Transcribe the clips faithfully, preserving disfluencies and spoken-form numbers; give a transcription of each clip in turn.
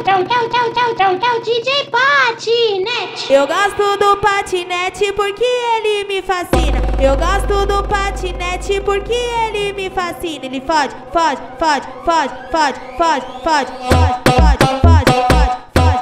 tchau, tchau, tchau, tchau, tchau, tchau, D J Patinete. Eu gosto do patinete porque ele me fascina. Eu gosto do patinete porque ele me fascina. Ele fode, fode, fode, fode, fode, fode, fode, fode, fode, fode.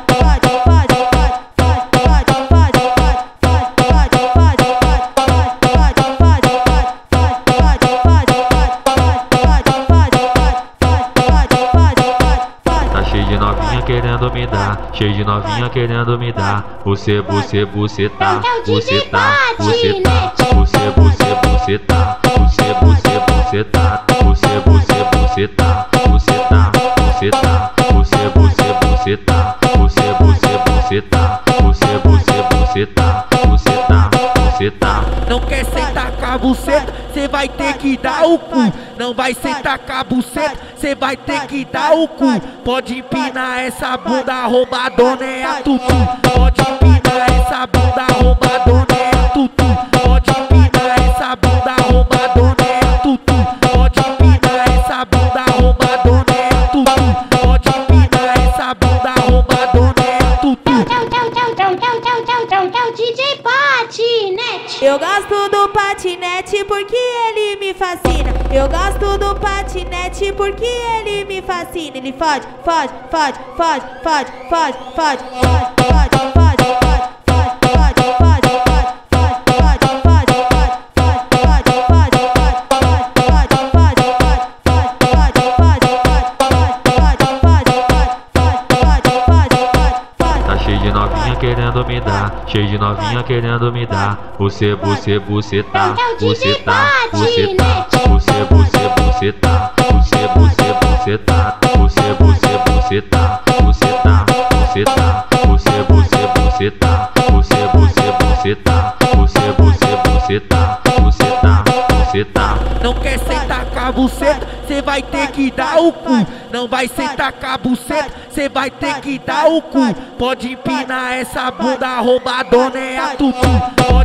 Cheio de novinha querendo me dar, cheio de novinha querendo me dar. Você, você, você tá, você tá, você tá, você, você, você tá, você, você, você tá, você, você, você tá, você tá, você tá, você, você, você tá, você, você, você tá, você, você, você tá, você tá, você tá. Não quer sentar com a buceta, cê vai ter que dar o cu. Não vai sentar com a buceta, cê vai ter que dar o cu. Pode empinar essa bunda roubadona é a tutu. Pode empinar essa bunda roubadona é a tutu. Pode empinar essa bunda roubadona é a tutu. Pode empinar essa bunda roubadona é a tutu. Pode empinar essa bunda roubadona é a tutu. Tchau, tchau, tchau, tchau, tchau, tchau, tchau, tchau, tchau, D J Patinete. Eu gosto do patinete porque ele me fascina. Eu gosto do patinete porque ele me fascina. Ele fode, fode, fode, fode, fode, fode, fode, fode, fode, fode. Cheio de novinha querendo me dar, cheio de novinha querendo me dar. Você, você, você tá, você tá, você tá, você, você, você tá, você, você, você tá, você, você, você tá, você tá, você tá, você, você, você tá, você, você, você tá, você, você, você tá, você tá, você tá. Não quer sentar com a buceta, cê vai ter que dar o cu. Não vai sentar com a buceta, cê vai ter que dar o cu. Pode empinar essa bunda roubadona é a tutu. Pode